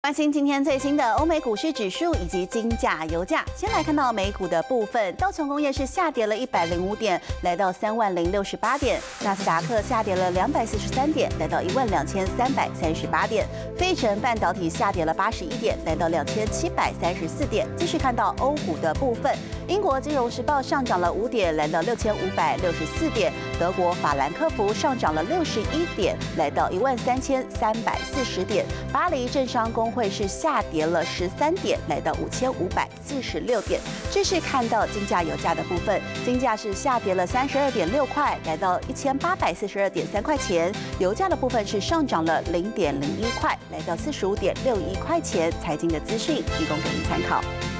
关心今天最新的欧美股市指数以及金价、油价。先来看到美股的部分，道琼工业是下跌了105点，来到30068点；纳斯达克下跌了243点，来到12338点；费城半导体下跌了81点，来到2734点。继续看到欧股的部分，英国金融时报上涨了5点，来到6564点；德国法兰克福上涨了61点，来到13340点；巴黎政商工会是下跌了13点，来到5546点。这是看到金价、油价的部分，金价是下跌了32.6块，来到1842.3块钱；油价的部分是上涨了0.01块，来到45.61块钱。财经的资讯提供给您参考。